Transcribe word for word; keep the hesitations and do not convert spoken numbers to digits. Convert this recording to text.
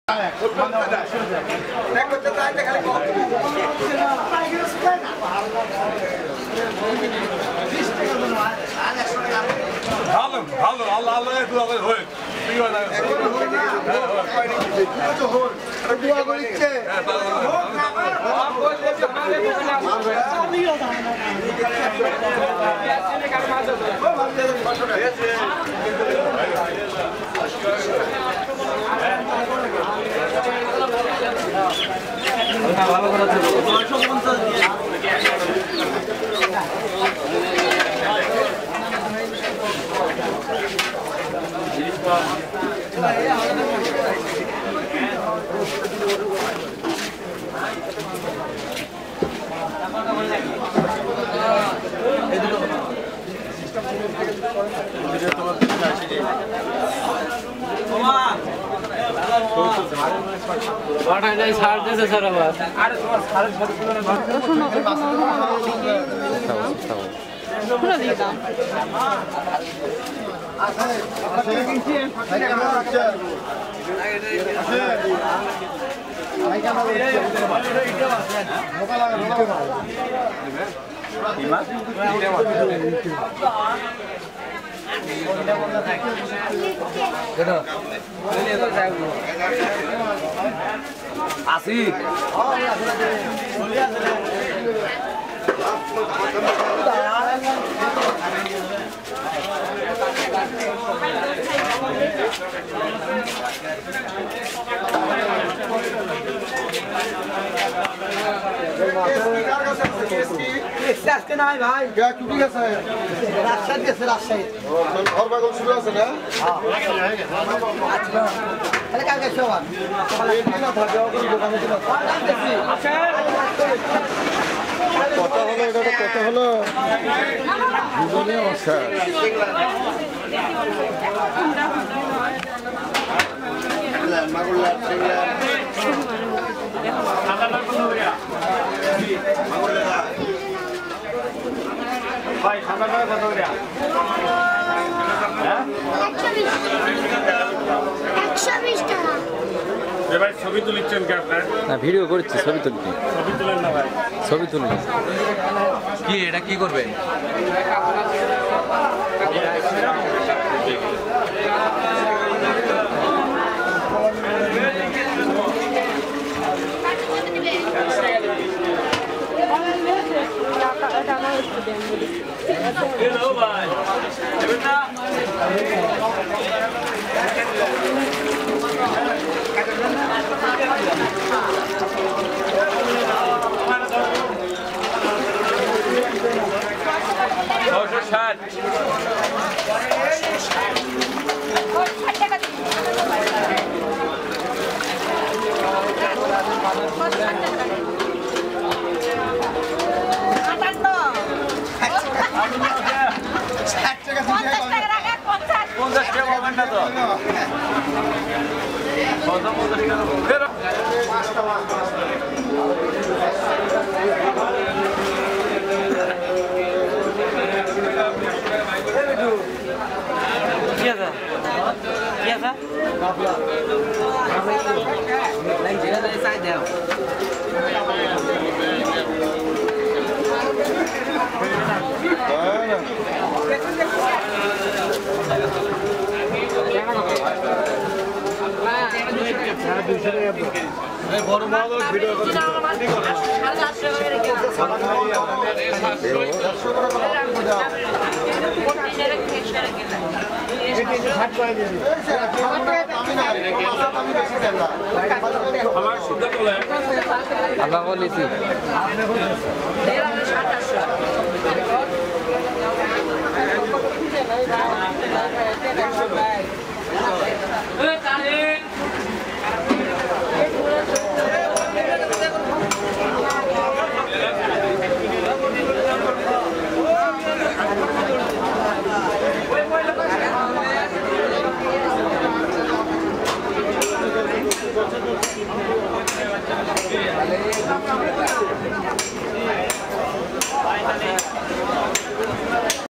ভালো ভালো আল্লাহ আল্লাহ দোয়া করে হয় ঠিক আছে দোয়া করিচ্ছে ভালো করে ছাড় দিয়েছে স্যার আবার আরে তোমার সাড়ে সাড়ে পুরো দিয়ে দাম আসি আজকে নাই ভাই টুটি গেছে রাজশাহী গেছে রাজশাহী ঘর বাগল শুরু আছে না তাহলে কালকে সবার কত হলো এটা কত হলো দুজনে অবস্থা ভাই ঠান্ডা কত করে হ্যাঁ একশো বিশ টাকা ভাই ছবি তুলছেন কি আপনারা না ভিডিও করছি ছবি তুলছি ছবি তুলেন না ভাই ছবি তুলুন কি এটা কি করবেন Hello, bhai. Beta. Hoşça kal. পঞ্চাশ টাকা পাবেন না তো কি আছে কি আছে বড় বড় ভিডিও করতে আল্লাহ বলেছি